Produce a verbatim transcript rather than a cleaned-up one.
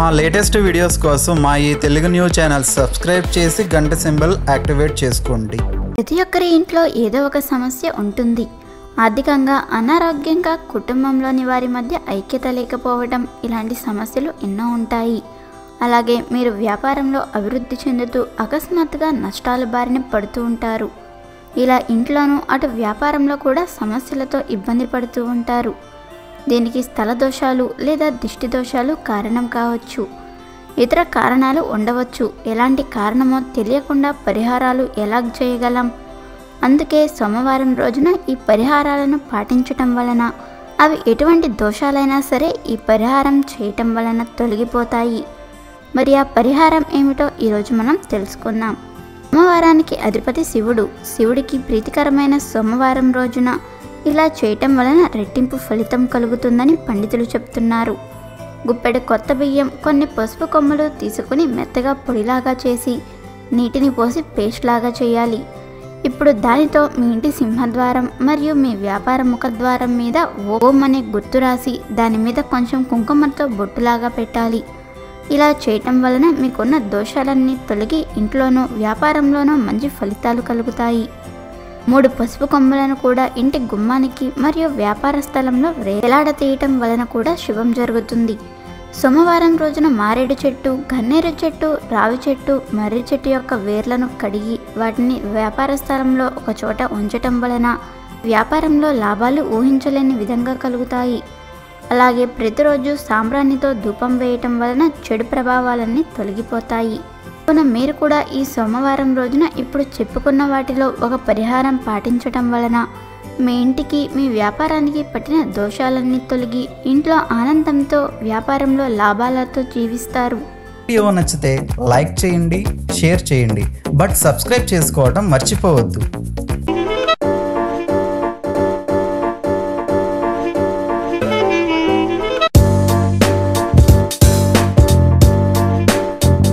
మా latest videos కోసం మా ఈ తెలుగు న్యూస్ ఛానల్ సబ్స్క్రైబ్ చేసి గంట సింబల్ యాక్టివేట్ చేసుకోండి. ప్రతి ఒక్కరి ఇంట్లో ఏదో ఒక సమస్య ఉంటుంది. ఆర్థికంగా, అనారోగ్యంగా, కుటుంబంలోని వారి మధ్య ఐక్యత లేకపోవడం, ఇలాంటి సమస్యలు ఎన్నో ఉంటాయి. అలాగే మీరు వ్యాపారంలో అభివృద్ధి చెందుతూ అకస్మాత్తుగా నష్టాల బారిన పడుతూ ఉంటారు. ఇలా ఇంట్లోనూ అటు వ్యాపారంలో కూడా సమస్యలతో ఇబ్బంది పడుతూ ఉంటారు. దీనికి స్థల దోషాలు లేదా దిష్టి దోషాలు కారణం కావచ్చు. ఇతర కారణాలు ఉండవచ్చు. ఎలాంటి కారణమో తెలియకుండా పరిహారాలు ఎలా చేయగలం? అందుకే సోమవారం రోజున ఈ పరిహారాలను పాటించటం వలన అవి ఎటువంటి దోషాలైనా సరే ఈ పరిహారం చేయటం వలన తొలగిపోతాయి. మరి ఆ పరిహారం ఏమిటో ఈరోజు మనం తెలుసుకుందాం. సోమవారానికి అధిపతి శివుడు. శివుడికి ప్రీతికరమైన సోమవారం రోజున ఇలా చేయటం వలన రెట్టింపు ఫలితం కలుగుతుందని పండితులు చెప్తున్నారు. గుప్పెడు కొత్త బియ్యం, కొన్ని పసుపు కొమ్మలు తీసుకుని మెత్తగా పొడిలాగా చేసి నీటిని పోసి పేస్ట్ లాగా చేయాలి. ఇప్పుడు దానితో మీ ఇంటి సింహద్వారం మరియు మీ వ్యాపార ముఖద్వారం మీద ఓం అనే గుర్తు రాసి దాని మీద కొంచెం కుంకుమతో బొట్టులాగా పెట్టాలి. ఇలా చేయటం వలన మీకున్న దోషాలన్నీ తొలగి ఇంట్లోనూ వ్యాపారంలోనూ మంచి ఫలితాలు కలుగుతాయి. మూడు పసుపు కొమ్మలను కూడా ఇంటి గుమ్మానికి మరియు వ్యాపార స్థలంలో వేలాడతీయటం వలన కూడా శుభం జరుగుతుంది. సోమవారం రోజున మారేడు చెట్టు, గన్నేరు చెట్టు, రావి చెట్టు, మర్రి చెట్టు యొక్క వేర్లను కడిగి వాటిని వ్యాపార స్థలంలో ఒక చోట ఉంచటం వలన వ్యాపారంలో లాభాలు ఊహించలేని విధంగా కలుగుతాయి. అలాగే ప్రతిరోజు సాంబ్రాణితో ధూపం వేయటం వలన చెడు ప్రభావాలన్నీ తొలగిపోతాయి. కావున మీరు కూడా ఈ సోమవారం రోజున ఇప్పుడు చెప్పుకున్న వాటిలో ఒక పరిహారం పాటించటం వలన మీ ఇంటికి, మీ వ్యాపారానికి పట్టిన దోషాలన్నీ తొలగి ఇంట్లో ఆనందంతో, వ్యాపారంలో లాభాలతో జీవిస్తారు. వీడియో నచ్చితే లైక్ చేయండి, షేర్ చేయండి, బట్ సబ్స్క్రైబ్ చేసుకోవడం మర్చిపోవద్దు.